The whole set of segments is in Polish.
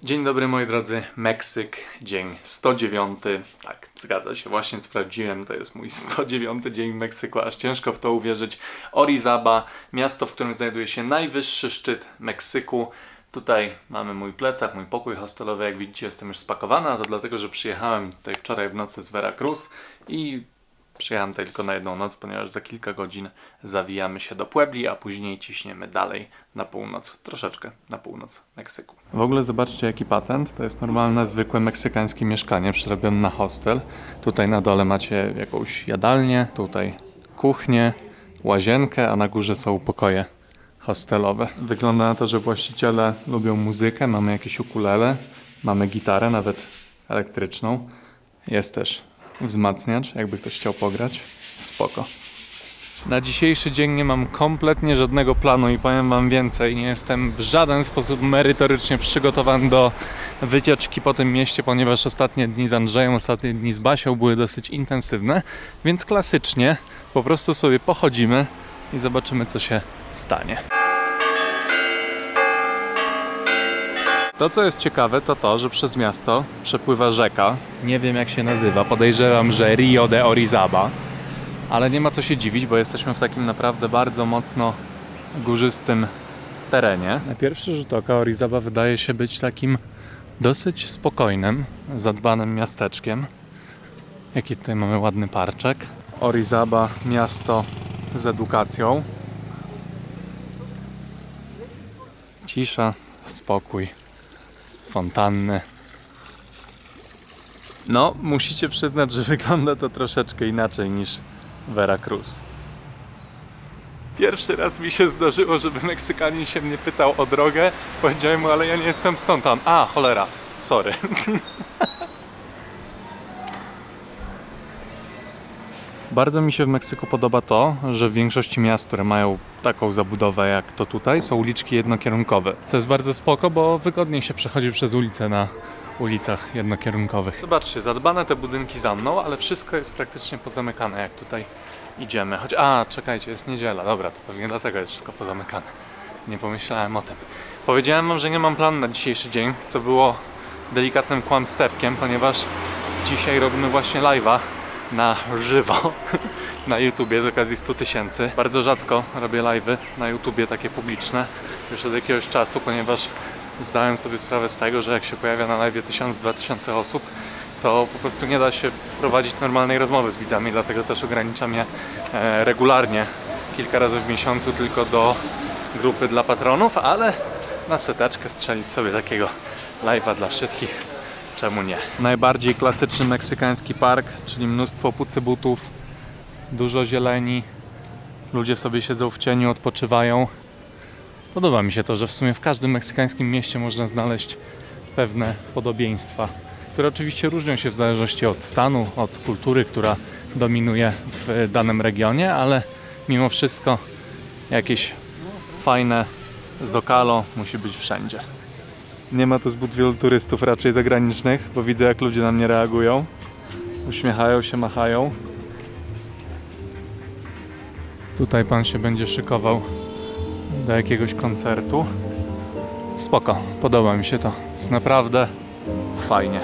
Dzień dobry moi drodzy, Meksyk, dzień 109. Tak, zgadza się, właśnie sprawdziłem, to jest mój 109 dzień w Meksyku, aż ciężko w to uwierzyć. Orizaba, miasto, w którym znajduje się najwyższy szczyt Meksyku. Tutaj mamy mój plecak, mój pokój hostelowy, jak widzicie jestem już spakowany, a to dlatego, że przyjechałem tutaj wczoraj w nocy z Veracruz i przyjechałem tutaj tylko na jedną noc, ponieważ za kilka godzin zawijamy się do Puebli, a później ciśniemy dalej na północ, troszeczkę na północ Meksyku. W ogóle zobaczcie jaki patent, to jest normalne, zwykłe meksykańskie mieszkanie przerobione na hostel. Tutaj na dole macie jakąś jadalnię, tutaj kuchnię, łazienkę, a na górze są pokoje hostelowe. Wygląda na to, że właściciele lubią muzykę, mamy jakieś ukulele, mamy gitarę, nawet elektryczną. Jest też wzmacniacz, jakby ktoś chciał pograć. Spoko. Na dzisiejszy dzień nie mam kompletnie żadnego planu i powiem wam więcej, nie jestem w żaden sposób merytorycznie przygotowany do wycieczki po tym mieście, ponieważ ostatnie dni z Andrzejem, ostatnie dni z Basią były dosyć intensywne, więc klasycznie po prostu sobie pochodzimy i zobaczymy co się stanie. To co jest ciekawe to to, że przez miasto przepływa rzeka, nie wiem jak się nazywa, podejrzewam, że Rio de Orizaba, ale nie ma co się dziwić, bo jesteśmy w takim naprawdę bardzo mocno górzystym terenie. Na pierwszy rzut oka Orizaba wydaje się być takim dosyć spokojnym, zadbanym miasteczkiem. Jaki tutaj mamy ładny parczek. Orizaba, miasto z edukacją. Cisza, spokój, fontanny. No, musicie przyznać, że wygląda to troszeczkę inaczej niż Veracruz. Pierwszy raz mi się zdarzyło, żeby Meksykanin się mnie pytał o drogę. Powiedziałem mu, ale ja nie jestem stąd tam. A, cholera, sorry. Bardzo mi się w Meksyku podoba to, że w większości miast, które mają taką zabudowę jak to tutaj, są uliczki jednokierunkowe. Co jest bardzo spoko, bo wygodniej się przechodzi przez ulicę na ulicach jednokierunkowych. Zobaczcie, zadbane te budynki za mną, ale wszystko jest praktycznie pozamykane, jak tutaj idziemy. Czekajcie, jest niedziela. Dobra, to pewnie dlatego jest wszystko pozamykane. Nie pomyślałem o tym. Powiedziałem wam, że nie mam planu na dzisiejszy dzień, co było delikatnym kłamstewkiem, ponieważ dzisiaj robimy właśnie live'a na żywo na YouTubie z okazji 100 000. Bardzo rzadko robię live'y na YouTubie takie publiczne już od jakiegoś czasu, ponieważ zdałem sobie sprawę z tego, że jak się pojawia na live 1000–2000 osób, to po prostu nie da się prowadzić normalnej rozmowy z widzami, dlatego też ograniczam je regularnie, kilka razy w miesiącu tylko do grupy dla patronów, ale na seteczkę strzelić sobie takiego live'a dla wszystkich, czemu nie? Najbardziej klasyczny meksykański park, czyli mnóstwo pucybutów, dużo zieleni, ludzie sobie siedzą w cieniu, odpoczywają. Podoba mi się to, że w sumie w każdym meksykańskim mieście można znaleźć pewne podobieństwa, które oczywiście różnią się w zależności od stanu, od kultury, która dominuje w danym regionie, ale mimo wszystko jakieś fajne zocalo musi być wszędzie. Nie ma tu zbyt wielu turystów raczej zagranicznych, bo widzę jak ludzie na mnie reagują. Uśmiechają się, machają. Tutaj pan się będzie szykował do jakiegoś koncertu. Spoko, podoba mi się to. Jest naprawdę fajnie.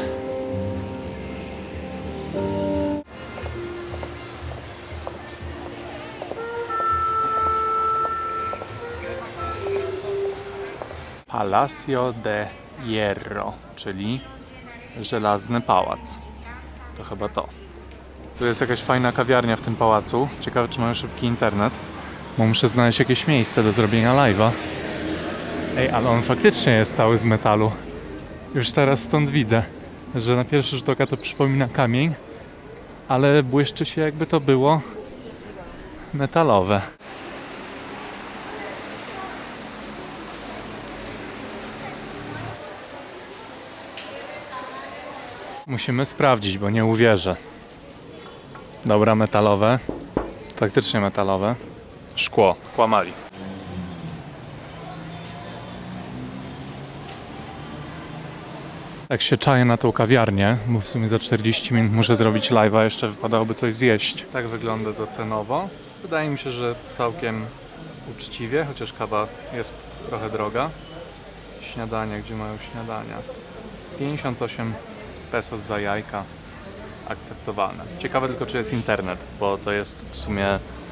Palacio de Hierro, czyli żelazny pałac. To chyba to. Tu jest jakaś fajna kawiarnia w tym pałacu. Ciekawe czy mają szybki internet. Bo muszę znaleźć jakieś miejsce do zrobienia live'a. Ej, ale on faktycznie jest cały z metalu. Już teraz stąd widzę, że na pierwszy rzut oka to przypomina kamień, ale błyszczy się jakby to było metalowe. Musimy sprawdzić, bo nie uwierzę. Dobra, metalowe. Faktycznie metalowe. Szkło. Kłamali. Jak się czaję na tą kawiarnię, bo w sumie za 40 minut muszę zrobić live'a, jeszcze wypadałoby coś zjeść. Tak wygląda to cenowo. Wydaje mi się, że całkiem uczciwie, chociaż kawa jest trochę droga. śniadania, gdzie mają śniadania. 58 pesos za jajka. Akceptowalne. Ciekawe tylko, czy jest internet, bo to jest w sumie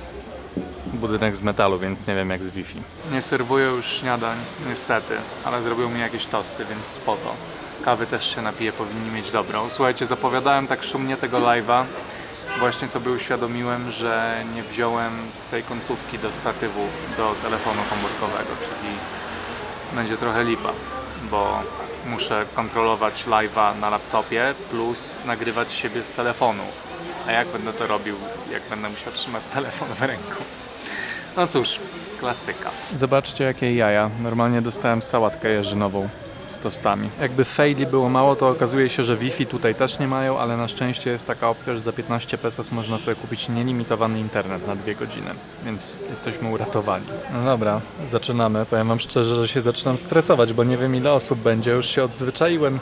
budynek z metalu, więc nie wiem jak z Wi-Fi. Nie serwuję już śniadań, niestety, ale zrobił mi jakieś tosty, więc spoko. Kawy też się napiję, powinni mieć dobrą. Słuchajcie, zapowiadałem tak szumnie tego live'a. Właśnie sobie uświadomiłem, że nie wziąłem tej końcówki do statywu do telefonu komórkowego, czyli będzie trochę lipa, bo muszę kontrolować live'a na laptopie plus nagrywać siebie z telefonu. A jak będę to robił, jak będę musiał trzymać telefon w ręku? No cóż, klasyka. Zobaczcie jakie jaja. Normalnie dostałem sałatkę jeżynową z tostami. Jakby faili było mało, to okazuje się, że Wi-Fi tutaj też nie mają, ale na szczęście jest taka opcja, że za 15 pesos można sobie kupić nielimitowany internet na 2 godziny, więc jesteśmy uratowani. No dobra, zaczynamy. Powiem wam szczerze, że się zaczynam stresować, bo nie wiem ile osób będzie, już się odzwyczaiłem.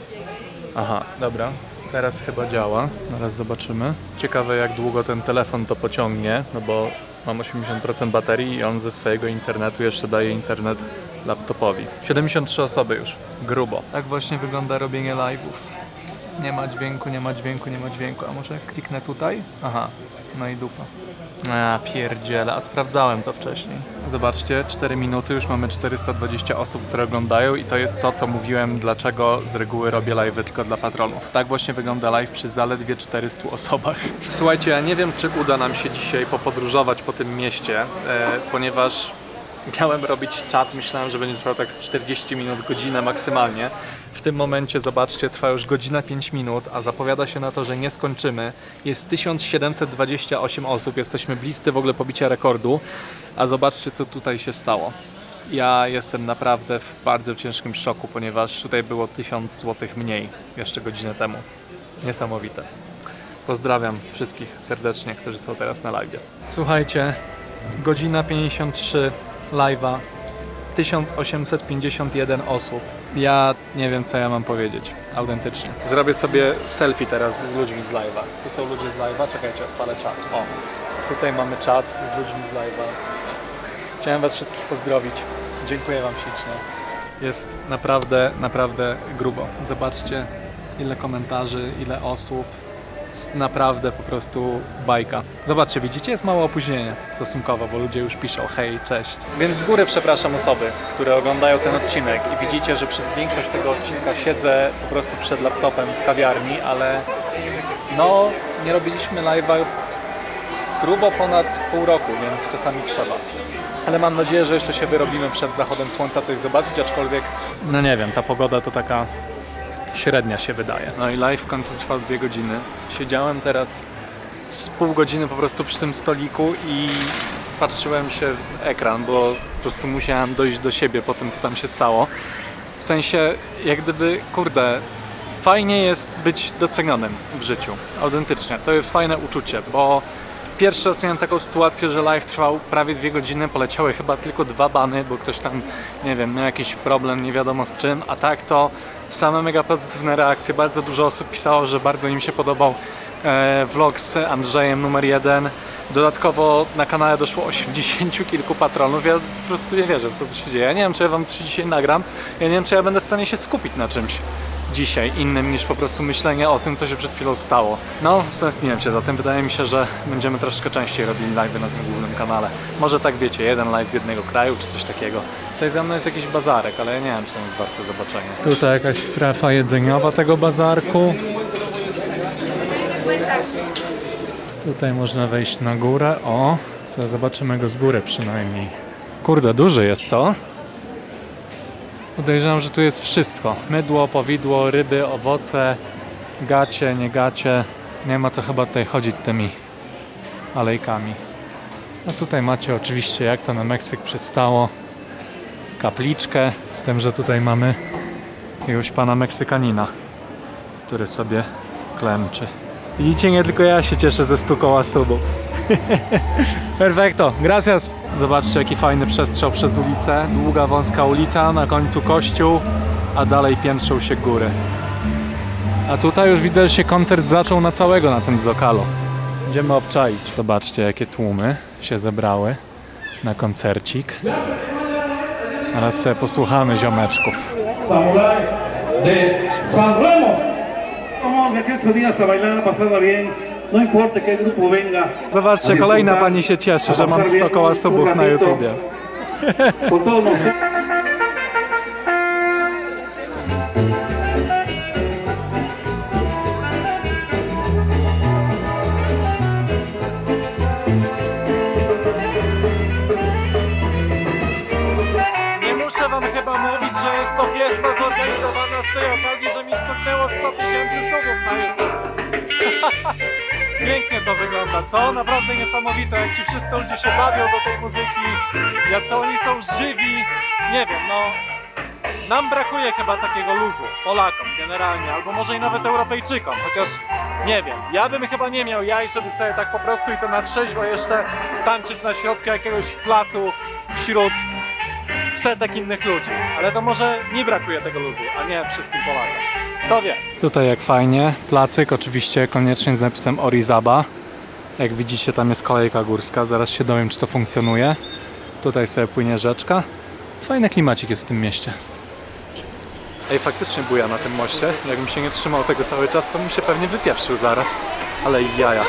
Aha, dobra. Teraz chyba działa. Zaraz zobaczymy. Ciekawe jak długo ten telefon to pociągnie, no bo mam 80% baterii i on ze swojego internetu jeszcze daje internet laptopowi. 73 osoby już. Grubo. Tak właśnie wygląda robienie live'ów. Nie ma dźwięku, nie ma dźwięku, nie ma dźwięku. A może kliknę tutaj? Aha. No i dupa. A pierdziele, a sprawdzałem to wcześniej. Zobaczcie, 4 minuty, już mamy 420 osób, które oglądają i to jest to, co mówiłem, dlaczego z reguły robię live'y tylko dla patronów. Tak właśnie wygląda live przy zaledwie 400 osobach. Słuchajcie, ja nie wiem, czy uda nam się dzisiaj popodróżować po tym mieście, ponieważ miałem robić czat, myślałem, że będzie trwał tak z 40 minut, godzinę maksymalnie. W tym momencie, zobaczcie, trwa już godzina 5 minut, a zapowiada się na to, że nie skończymy. Jest 1728 osób, jesteśmy bliscy w ogóle pobicia rekordu, a zobaczcie, co tutaj się stało. Ja jestem naprawdę w bardzo ciężkim szoku, ponieważ tutaj było 1000 zł mniej jeszcze godzinę temu. Niesamowite. Pozdrawiam wszystkich serdecznie, którzy są teraz na live. Słuchajcie, godzina 53 live'a. 1851 osób. Ja nie wiem, co ja mam powiedzieć. Autentycznie. Zrobię sobie selfie teraz z ludźmi z live'a. Tu są ludzie z live'a. Czekajcie, odpalę czat. O, tutaj mamy czat z ludźmi z live'a. Chciałem was wszystkich pozdrowić. Dziękuję wam ślicznie. Jest naprawdę, naprawdę grubo. Zobaczcie, ile komentarzy, ile osób. Jest naprawdę po prostu bajka. Zobaczcie, widzicie? Jest małe opóźnienie stosunkowo, bo ludzie już piszą hej, cześć. Więc z góry przepraszam osoby, które oglądają ten odcinek i widzicie, że przez większość tego odcinka siedzę po prostu przed laptopem w kawiarni, ale no nie robiliśmy live'a grubo ponad pół roku, więc czasami trzeba. Ale mam nadzieję, że jeszcze się wyrobimy przed zachodem słońca coś zobaczyć, aczkolwiek no nie wiem, ta pogoda to taka średnia się wydaje. No i live w końcu trwał 2 godziny. Siedziałem teraz z pół godziny po prostu przy tym stoliku i patrzyłem się w ekran, bo po prostu musiałem dojść do siebie po tym, co tam się stało. W sensie, jak gdyby, kurde, fajnie jest być docenionym w życiu. Autentycznie. To jest fajne uczucie, bo pierwszy raz miałem taką sytuację, że live trwał prawie 2 godziny, poleciały chyba tylko 2 bany, bo ktoś tam, nie wiem, miał jakiś problem, nie wiadomo z czym, a tak to same mega pozytywne reakcje. Bardzo dużo osób pisało, że bardzo im się podobał vlog z Andrzejem numer 1. Dodatkowo na kanale doszło 80 kilku patronów. Ja po prostu nie wierzę w to, co się dzieje. Ja nie wiem, czy ja wam coś dzisiaj nagram. Ja nie wiem, czy ja będę w stanie się skupić na czymś dzisiaj innym niż po prostu myślenie o tym, co się przed chwilą stało. No, stęskniłem się za tym. Wydaje mi się, że będziemy troszkę częściej robili live'y na tym głównym kanale. Może tak wiecie, jeden live z jednego kraju, czy coś takiego. Tutaj za mną jest jakiś bazarek, ale ja nie wiem, czy on jest warte zobaczenia. Tutaj jakaś strefa jedzeniowa tego bazarku. Tutaj można wejść na górę. O, co, zobaczymy go z góry przynajmniej. Kurde, duży jest, co? Podejrzewam, że tu jest wszystko. Mydło, powidło, ryby, owoce, gacie, nie gacie. Nie ma co chyba tutaj chodzić tymi alejkami. No tutaj macie oczywiście, jak to na Meksyk przystało, kapliczkę, z tym, że tutaj mamy jakiegoś pana Meksykanina, który sobie klęczy. Widzicie, nie tylko ja się cieszę ze 100 koła subów. Perfekto, gracias. Zobaczcie, jaki fajny przestrzał przez ulicę. Długa, wąska ulica, na końcu kościół, a dalej piętrzą się góry. A tutaj już widzę, że się koncert zaczął na całego na tym Zocalo. Będziemy obczaić. Zobaczcie, jakie tłumy się zebrały na koncercik. Teraz sobie posłuchamy ziomeczków. Samurai de San Remo. Vamos aquí estos días a bailar, pasarla bien. No importa qué grupo venga. Zobaczcie, kolejna pani się cieszy, że mam 100 koła subów na YouTubie. Por todos nosotros. Nie muszę wam chyba mówić, że jest to fiesta zorganizowana z tej okazji, że mi stuknęło 100 000 subów na YouTube. Pięknie to wygląda, co? Naprawdę niesamowite, jak ci wszyscy ludzie się bawią do tej muzyki, jak oni są żywi. Nie wiem, no... Nam brakuje chyba takiego luzu, Polakom generalnie, albo może i nawet Europejczykom, chociaż nie wiem. Ja bym chyba nie miał jaj, żeby sobie tak po prostu i to na trzeźwo jeszcze tańczyć na środku jakiegoś placu wśród setek innych ludzi. Ale to może mi brakuje tego luzu, a nie wszystkim Polakom. Kto wie? Tutaj jak fajnie, placyk oczywiście koniecznie z napisem Orizaba. Jak widzicie, tam jest kolejka górska, zaraz się dowiem, czy to funkcjonuje. Tutaj sobie płynie rzeczka. Fajny klimacik jest w tym mieście. Ej, faktycznie buja na tym moście. Jakbym się nie trzymał tego cały czas, to bym się pewnie wypieprzył zaraz. Ale jaja.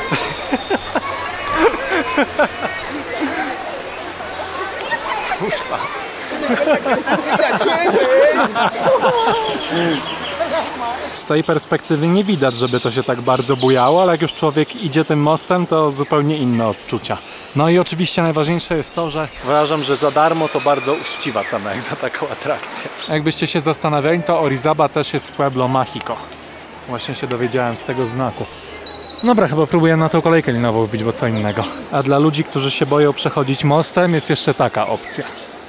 Kurwa. Z tej perspektywy nie widać, żeby to się tak bardzo bujało, ale jak już człowiek idzie tym mostem, to zupełnie inne odczucia. No i oczywiście najważniejsze jest to, że uważam, że za darmo to bardzo uczciwa cena jak za taką atrakcję. Jakbyście się zastanawiali, to Orizaba też jest w Pueblo Mágico. Właśnie się dowiedziałem z tego znaku. Dobra, chyba próbuję na tą kolejkę linową wbić, bo co innego. A dla ludzi, którzy się boją przechodzić mostem, jest jeszcze taka opcja.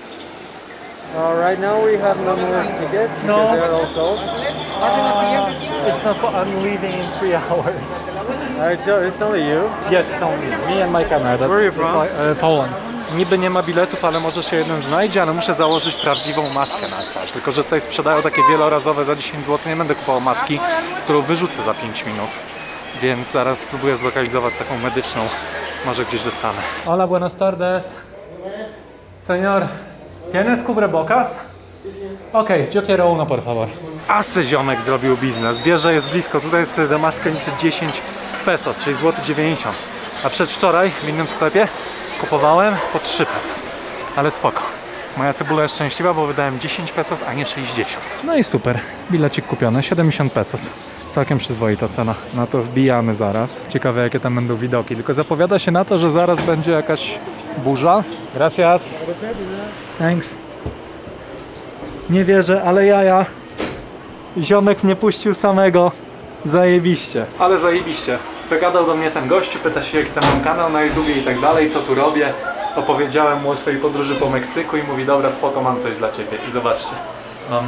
Right now we have no more tickets because they're all sold. It's not, I'm leaving in 3 hours. It's only you? Yes, it's only me and my camera. Where are you from? Poland. Niby nie ma biletów, ale może się jeden znajdzie, ale muszę założyć prawdziwą maskę na twarz. Tylko że tutaj sprzedają takie wielorazowe za 10 zł. Nie będę kupował maski, którą wyrzucę za 5 minut. Więc zaraz spróbuję zlokalizować taką medyczną. Może gdzieś dostanę. Hola, buenas tardes. Señor, ¿tienes cubrebocas? Okej, yo quiero uno, por favor. Asy ziomek zrobił biznes. Wie, że jest blisko. Tutaj sobie za maskę liczy 10 pesos, czyli złoty 90. A przedwczoraj w innym sklepie kupowałem po 3 pesos. Ale spoko. Moja cebula jest szczęśliwa, bo wydałem 10 pesos, a nie 60. No i super. Bilecik kupiony, 70 pesos. Całkiem przyzwoita cena. No to wbijamy zaraz. Ciekawe, jakie tam będą widoki. Tylko zapowiada się na to, że zaraz będzie jakaś burza. Gracias. Thanks. Nie wierzę, ale jaja. Ziomek mnie puścił samego. Zajebiście. Ale zajebiście. Zagadał do mnie ten gościu, pyta się, jaki tam mam kanał na YouTubie i tak dalej, co tu robię. Opowiedziałem mu o swojej podróży po Meksyku i mówi, dobra, spoko, mam coś dla ciebie. I zobaczcie, mam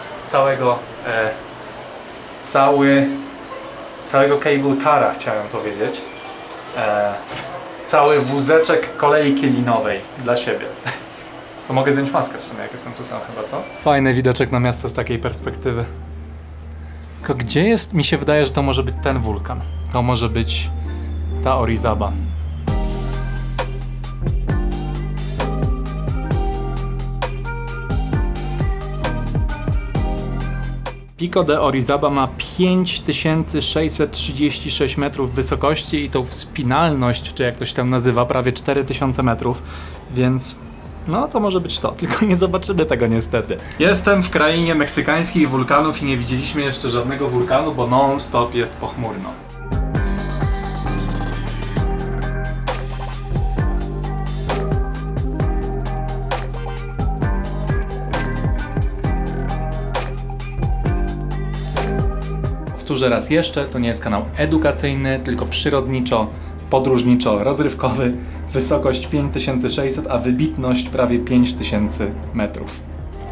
całego cable cara, chciałem powiedzieć. Cały wózeczek kolei linowej dla siebie. To mogę zdjąć maskę w sumie, jak jestem tu sam chyba, co? Fajny widoczek na miasto z takiej perspektywy. Tylko gdzie jest? Mi się wydaje, że to może być ten wulkan. To może być ta Orizaba. Pico de Orizaba ma 5636 metrów wysokości i tą wspinalność, czy jak to się tam nazywa, prawie 4000 metrów, więc no to może być to, tylko nie zobaczymy tego niestety. Jestem w krainie meksykańskich wulkanów i nie widzieliśmy jeszcze żadnego wulkanu, bo non-stop jest pochmurno. Powtórzę raz jeszcze, to nie jest kanał edukacyjny, tylko przyrodniczo, podróżniczo, rozrywkowy. Wysokość 5600, a wybitność prawie 5000 metrów.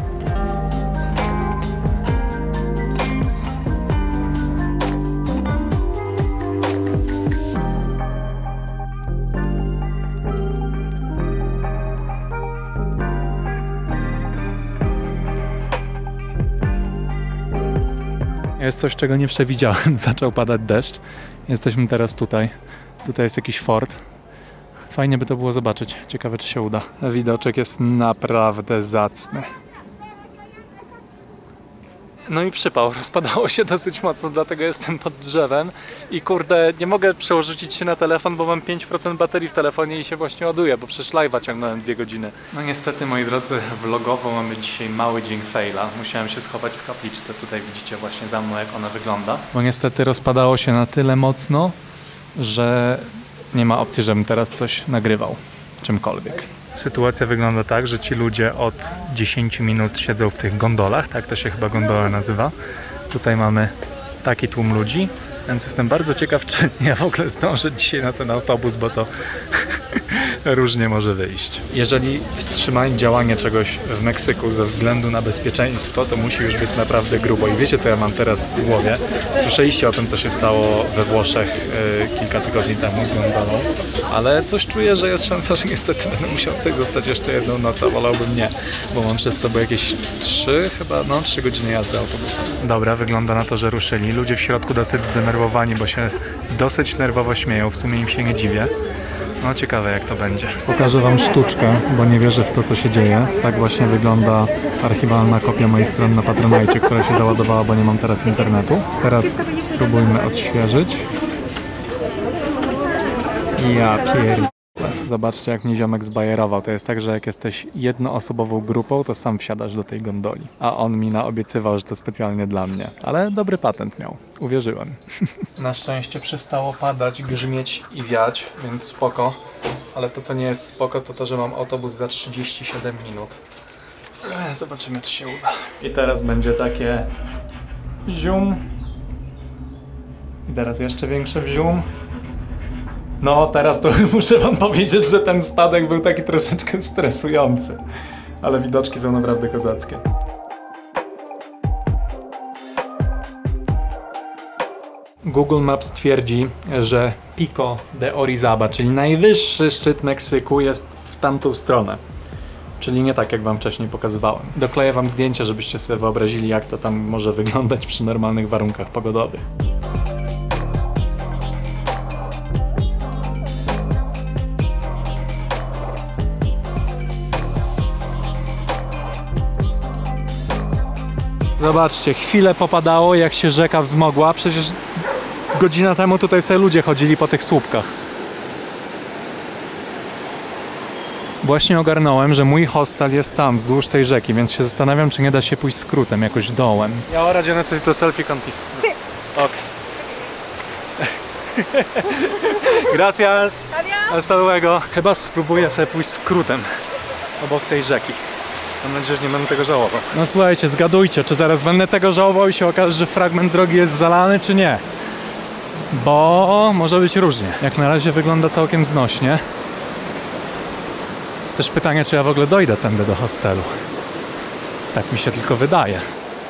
Jest coś, czego nie przewidziałem. Zaczął padać deszcz. Jesteśmy teraz tutaj. Tutaj jest jakiś fort. Fajnie by to było zobaczyć. Ciekawe, czy się uda. Widoczek jest naprawdę zacny. No i przypał, rozpadało się dosyć mocno, dlatego jestem pod drzewem i kurde, nie mogę przełożyć się na telefon, bo mam 5% baterii w telefonie i się właśnie ładuje, bo przecież live'a ciągnąłem 2 godziny. No niestety, moi drodzy, vlogowo mamy dzisiaj mały dzień faila. Musiałem się schować w kapliczce, tutaj widzicie właśnie za mną, jak ona wygląda. Bo niestety rozpadało się na tyle mocno, że nie ma opcji, żebym teraz coś nagrywał, czymkolwiek. Sytuacja wygląda tak, że ci ludzie od 10 minut siedzą w tych gondolach, tak to się chyba gondola nazywa. Tutaj mamy taki tłum ludzi, więc jestem bardzo ciekaw, czy ja w ogóle zdążę dzisiaj na ten autobus, bo to różnie może wyjść. Jeżeli wstrzymanie działania czegoś w Meksyku ze względu na bezpieczeństwo, to musi już być naprawdę grubo. I wiecie, co ja mam teraz w głowie? Słyszeliście o tym, co się stało we Włoszech kilka tygodni temu z gondolą, ale coś czuję, że jest szansa, że niestety będę musiał tutaj zostać jeszcze jedną noc, a wolałbym nie, bo mam przed sobą jakieś 3 godziny jazdy autobusem. Dobra, wygląda na to, że ruszyli. Ludzie w środku dosyć zdenerwowani, bo się dosyć nerwowo śmieją. W sumie im się nie dziwię. No ciekawe, jak to będzie. Pokażę wam sztuczkę, bo nie wierzę w to, co się dzieje. Tak właśnie wygląda archiwalna kopia mojej strony na Patronite, która się załadowała, bo nie mam teraz internetu. Teraz spróbujmy odświeżyć. Ja pierdolę. Zobaczcie, jak mnie ziomek zbajerował. To jest tak, że jak jesteś jednoosobową grupą, to sam wsiadasz do tej gondoli. A on mi naobiecywał, że to specjalnie dla mnie. Ale dobry patent miał. Uwierzyłem. Na szczęście przestało padać, grzmieć i wiać, więc spoko. Ale to, co nie jest spoko, to to, że mam autobus za 37 minut. Zobaczymy, czy się uda. I teraz będzie takie zium. I teraz jeszcze większe wzium. No, teraz to muszę wam powiedzieć, że ten spadek był taki troszeczkę stresujący. Ale widoczki są naprawdę kozackie. Google Maps twierdzi, że Pico de Orizaba, czyli najwyższy szczyt Meksyku, jest w tamtą stronę. Czyli nie tak, jak wam wcześniej pokazywałem. Dokleję wam zdjęcie, żebyście sobie wyobrazili, jak to tam może wyglądać przy normalnych warunkach pogodowych. Zobaczcie, chwilę popadało, jak się rzeka wzmogła. Przecież godzinę temu tutaj sobie ludzie chodzili po tych słupkach. Właśnie ogarnąłem, że mój hostel jest tam, wzdłuż tej rzeki, więc się zastanawiam, czy nie da się pójść skrótem, jakoś dołem. Ja ahora yo necesito selfie contigo. Sí. Ok. Gracias. Hasta luego. Chyba spróbuję sobie pójść skrótem obok tej rzeki. Mam nadzieję, że nie będę tego żałował. No słuchajcie, zgadujcie, czy zaraz będę tego żałował i się okaże, że fragment drogi jest zalany, czy nie. Bo może być różnie. Jak na razie wygląda całkiem znośnie. Też pytanie, czy ja w ogóle dojdę tędy do hostelu. Tak mi się tylko wydaje.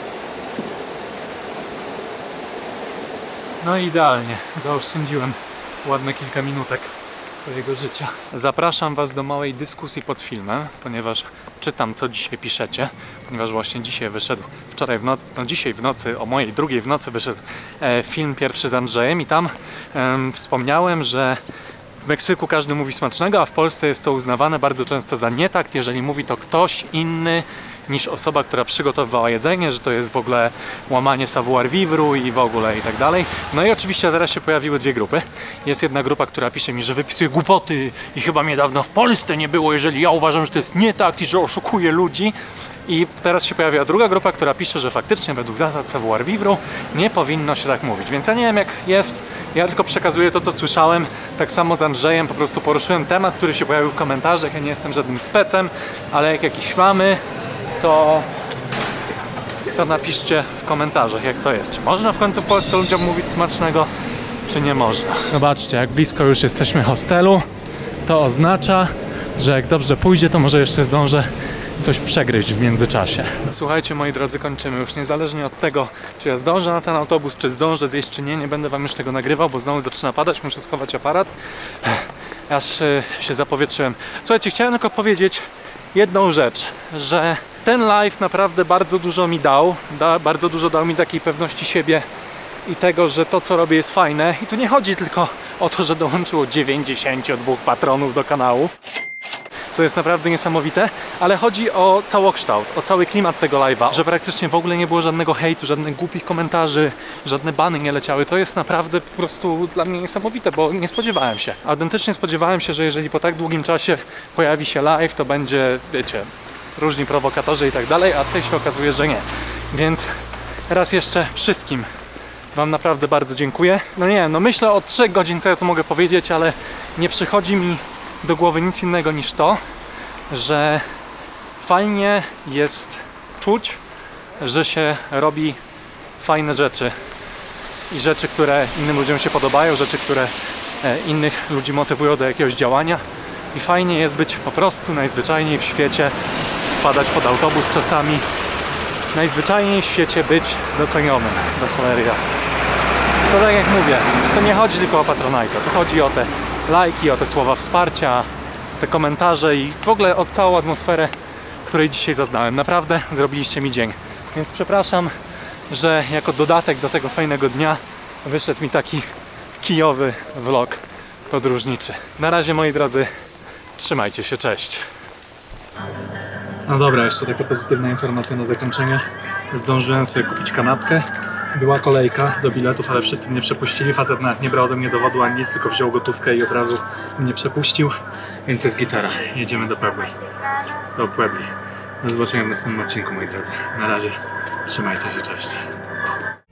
No i idealnie. Zaoszczędziłem ładne kilka minutek swojego życia. Zapraszam was do małej dyskusji pod filmem, ponieważ czytam, co dzisiaj piszecie, ponieważ właśnie dzisiaj wyszedł, wczoraj w nocy, no dzisiaj w nocy, o mojej 2 w nocy wyszedł film pierwszy z Andrzejem i tam wspomniałem, że w Meksyku każdy mówi smacznego, a w Polsce jest to uznawane bardzo często za nietakt, jeżeli mówi to ktoś inny niż osoba, która przygotowywała jedzenie, że to jest w ogóle łamanie savoir vivre i w ogóle i tak dalej. No i oczywiście teraz się pojawiły 2 grupy. Jest jedna grupa, która pisze mi, że wypisuje głupoty i chyba mnie dawno w Polsce nie było, jeżeli ja uważam, że to jest nie tak i że oszukuje ludzi. I teraz się pojawiła druga grupa, która pisze, że faktycznie według zasad savoir vivre nie powinno się tak mówić. Więc ja nie wiem, jak jest. Ja tylko przekazuję to, co słyszałem. Tak samo z Andrzejem po prostu poruszyłem temat, który się pojawił w komentarzach. Ja nie jestem żadnym specem, ale jak jakiś mamy, to napiszcie w komentarzach, jak to jest. Czy można w końcu w Polsce ludziom mówić smacznego, czy nie można? Zobaczcie, jak blisko już jesteśmy hostelu. To oznacza, że jak dobrze pójdzie, to może jeszcze zdążę coś przegryźć w międzyczasie. Słuchajcie, moi drodzy, kończymy. Już niezależnie od tego, czy ja zdążę na ten autobus, czy zdążę zjeść, czy nie, nie będę wam już tego nagrywał, bo znowu zaczyna padać, muszę schować aparat. Aż się zapowietrzyłem. Słuchajcie, chciałem tylko powiedzieć jedną rzecz, że ten live naprawdę bardzo dużo mi dał. Bardzo dużo dał mi takiej pewności siebie i tego, że to, co robię, jest fajne. I tu nie chodzi tylko o to, że dołączyło 92 patronów do kanału, co jest naprawdę niesamowite, ale chodzi o całokształt, o cały klimat tego live'a, że praktycznie w ogóle nie było żadnego hejtu, żadnych głupich komentarzy, żadne bany nie leciały. To jest naprawdę po prostu dla mnie niesamowite, bo nie spodziewałem się. Autentycznie spodziewałem się, że jeżeli po tak długim czasie pojawi się live, to będzie, wiecie, różni prowokatorzy i tak dalej, a tutaj się okazuje, że nie. Więc raz jeszcze wszystkim Wam naprawdę bardzo dziękuję. No nie, no myślę od 3 godzin, co ja tu mogę powiedzieć, ale nie przychodzi mi do głowy nic innego niż to, że fajnie jest czuć, że się robi fajne rzeczy i rzeczy, które innym ludziom się podobają, rzeczy, które innych ludzi motywują do jakiegoś działania i fajnie jest być po prostu najzwyczajniej w świecie, wpadać pod autobus czasami, najzwyczajniej w świecie być docenionym, do cholery jasne. To tak jak mówię, to nie chodzi tylko o Patronite'a, to chodzi o te lajki, o te słowa wsparcia, te komentarze i w ogóle o całą atmosferę, której dzisiaj zaznałem. Naprawdę zrobiliście mi dzień. Więc przepraszam, że jako dodatek do tego fajnego dnia wyszedł mi taki kijowy vlog podróżniczy. Na razie, moi drodzy, trzymajcie się, cześć. No dobra, jeszcze taka pozytywna informacja na zakończenie. Zdążyłem sobie kupić kanapkę. Była kolejka do biletów, ale wszyscy mnie przepuścili. Facet nawet nie brał ode mnie dowodu ani nic, tylko wziął gotówkę i od razu mnie przepuścił. Więc jest gitara. Jedziemy do Puebli. Do zobaczenia w następnym odcinku, moi drodzy. Na razie. Trzymajcie się, cześć.